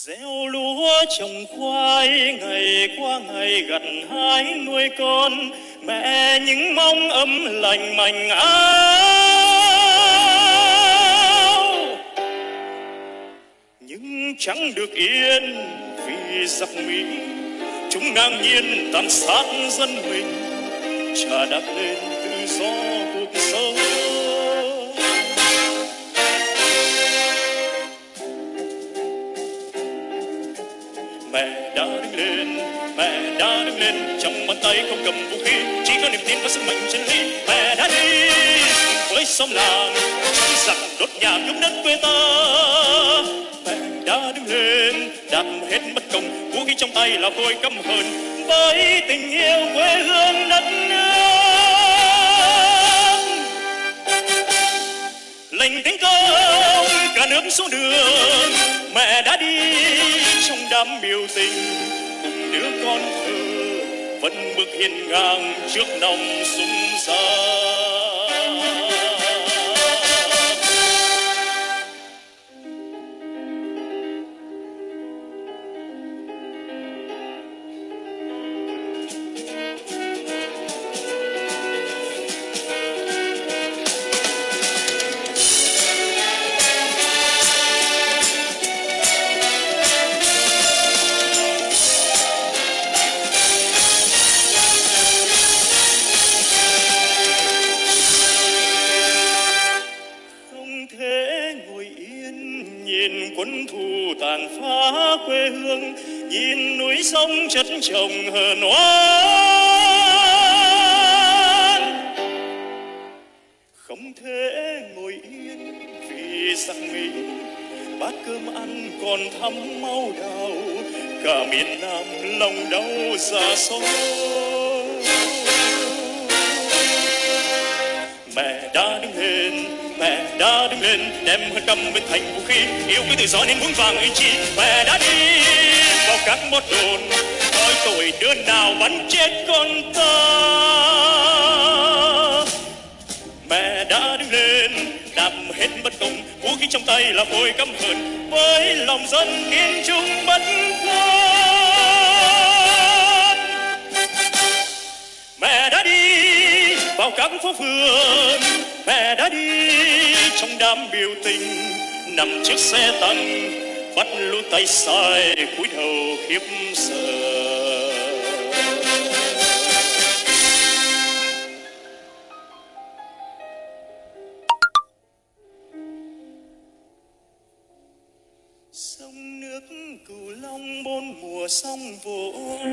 gieo lúa trồng khoai, ngày qua ngày gặt hái nuôi con, mẹ những mong ấm lành mành áo. Nhưng chẳng được yên vì giặc Mỹ, chúng ngang nhiên tàn sát dân mình, trà đạp lên tự do cuộc sống. Mẹ đã đứng lên, mẹ đã đứng lên, trong bàn tay không cầm vũ khí, chỉ có niềm tin và sức mạnh chân lý. Mẹ đã đi với sông làng, giặc đốt nhà nhúc đất quê ta. Mẹ đã đứng lên, đạp hết bất công, vũ khí trong tay là vội căm hờn, với tình yêu quê hương đất nước. Lệnh tiến công, cả nước xuống đường, mẹ đã đi trong đám biểu tình, cùng đứa con thơ vẫn bước hiên ngang trước nòng súng ra. Quân thù tàn phá quê hương, nhìn núi sông chất chồng hờn oán. Không thể ngồi yên vì giặc Mỹ, bát cơm ăn còn thắm máu đào, cả miền Nam lòng đau ra xót. Mẹ đã đứng lên, mẹ đã đứng lên, đem hơn căm bên thành vũ khí, yêu quý tự do nên vững vàng ý chí. Mẹ đã đi vào các mốt đồn, coi tội đứa nào bắn chết con ta. Mẹ đã đứng lên, đạp hết bất công, vũ khí trong tay là vội căm hờn, với lòng dân kiên trung bất khuất. Mẹ đã đi vào các phố phường, mẹ đã đi trong đám biểu tình, nằm trước xe tăng bắt lũ tay sai cúi đầu khiếp sợ. Sông nước Cửu Long bốn mùa sông vỗ,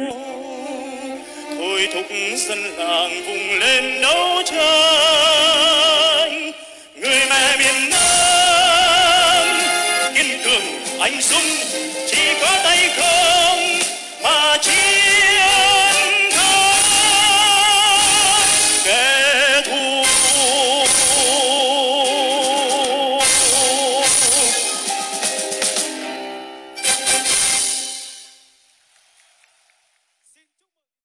thôi thúc dân làng vùng lên đấu tranh. Người mẹ miền Nam kiên cường anh dũng, chỉ có tay không